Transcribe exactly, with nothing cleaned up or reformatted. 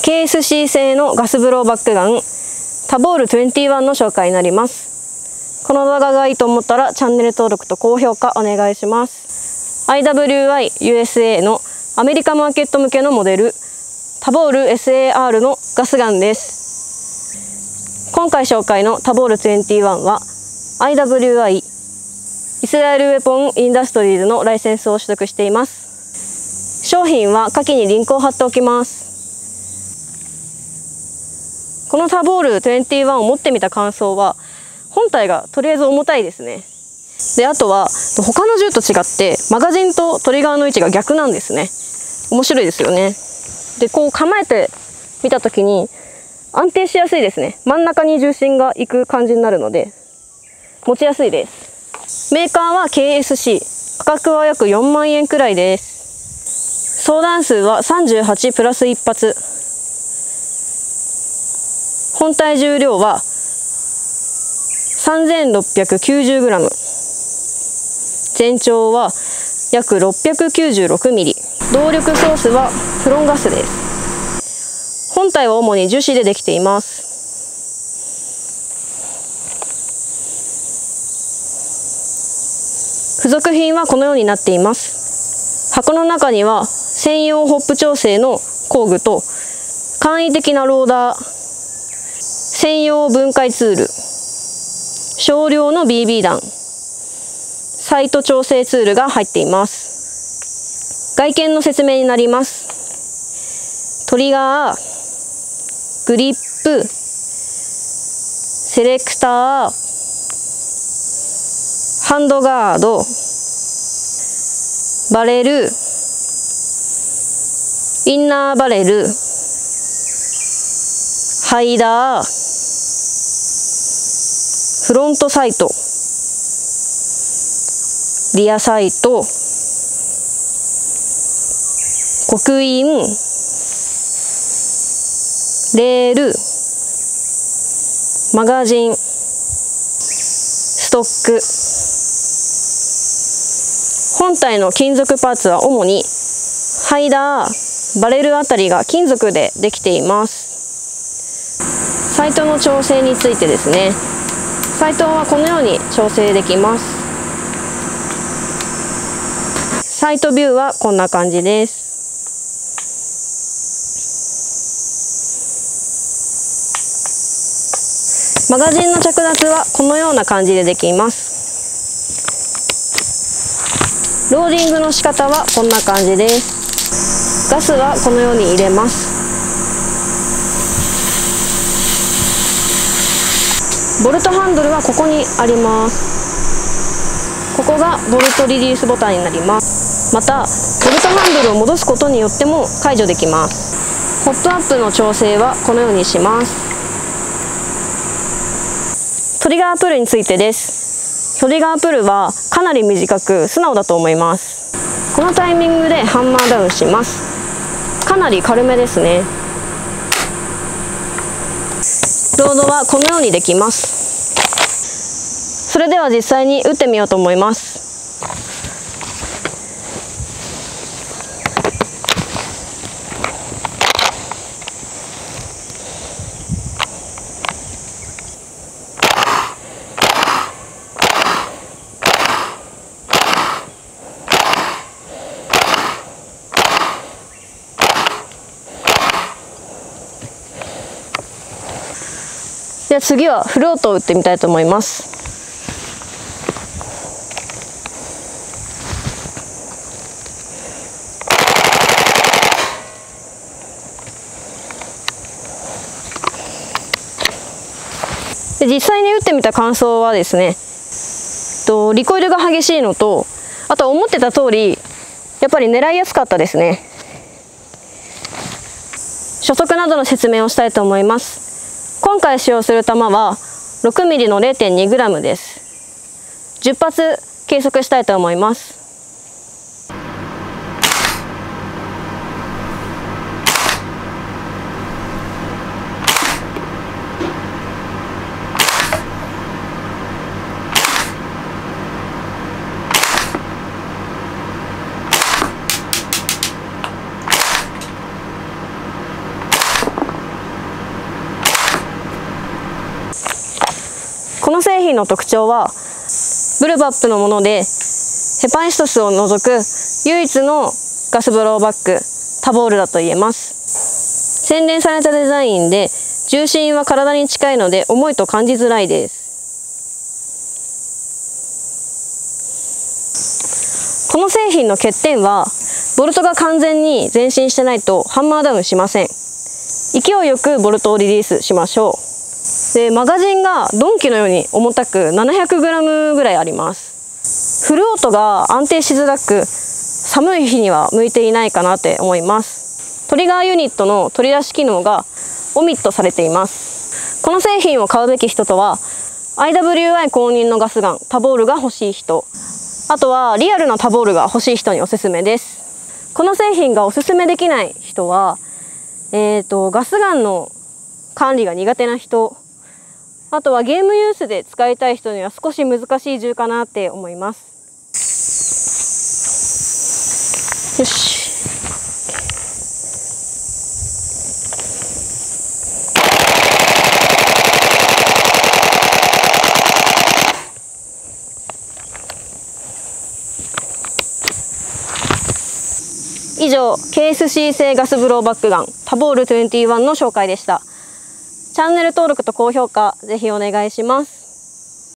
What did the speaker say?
ケーエスシー 製のガスブローバックガンタボールにじゅういちの紹介になります。この動画がいいと思ったらチャンネル登録と高評価お願いします。 アイダブリューアイ ユーエスエー のアメリカマーケット向けのモデルタボール エスエーアール のガスガンです。今回紹介のタボールにじゅういちは アイダブリューアイ イスラエルウェポンインダストリーズのライセンスを取得しています。商品は下記にリンクを貼っておきます。このタボールにじゅういちを持ってみた感想は、本体がとりあえず重たいですね。で、あとは他の銃と違ってマガジンとトリガーの位置が逆なんですね。面白いですよね。で、こう構えてみた時に安定しやすいですね。真ん中に重心がいく感じになるので持ちやすいです。メーカーは ケーエスシー、 価格は約よんまんえんくらいです。装弾数はさんじゅうはちプラスいち発。本体重量は さんぜんろっぴゃくきゅうじゅうグラム、 全長は約ろっぴゃくきゅうじゅうろくミリ、動力ソースはフロンガスです。本体は主に樹脂でできています。付属品はこのようになっています。箱の中には専用ホップ調整の工具と簡易的なローダー、専用分解ツール、少量の ビービー 弾、サイト調整ツールが入っています。外見の説明になります。トリガー、グリップ、セレクター、ハンドガード、バレル、インナーバレル、ハイダー、フロントサイト、リアサイト、刻印、レール、マガジン、ストック。本体の金属パーツは主にハイダー、バレルあたりが金属でできています。サイトの調整についてですね。サイトはこのように調整できます。サイトビューはこんな感じです。マガジンの着脱はこのような感じでできます。ローディングの仕方はこんな感じです。ガスはこのように入れます。ボルトハンドルはここにあります。ここがボルトリリースボタンになります。またボルトハンドルを戻すことによっても解除できます。ホットアップの調整はこのようにします。トリガープルについてです。トリガープルはかなり短く素直だと思います。このタイミングでハンマーダウンします。かなり軽めですね。ロードはこのようにできます。それでは実際に撃ってみようと思います。では次はフロートを撃ってみたいと思います。で実際に撃ってみた感想はですね、とリコイルが激しいのと、あと思ってた通りやっぱり狙いやすかったですね。初速などの説明をしたいと思います。今回使用する弾は ろくミリ の れいてんにグラム です。じゅっ発計測したいと思います。 品の特徴はブルバップのもので、ヘパイストスを除く唯一のガスブローバッグタボールだと言えます。洗練されたデザインで重心は体に近いので重いと感じづらいです。この製品の欠点はボルトが完全に前進してないとハンマーダウンしません。勢いよくボルトをリリースしましょう。でマガジンが鈍器のように重たく ななひゃくグラム ぐらいあります。フルオートが安定しづらく寒い日には向いていないかなって思います。トリガーユニットの取り出し機能がオミットされています。この製品を買うべき人とは アイダブリューアイ 公認のガスガンタボールが欲しい人、あとはリアルなタボールが欲しい人におすすめです。この製品がおすすめできない人は、えーと、ガスガンの管理が苦手な人、あとはゲームユースで使いたい人には少し難しい銃かなって思います。よし。以上、ケーエスシー 製ガスブローバックガンタボールにじゅういちの紹介でした。チャンネル登録と高評価ぜひお願いします。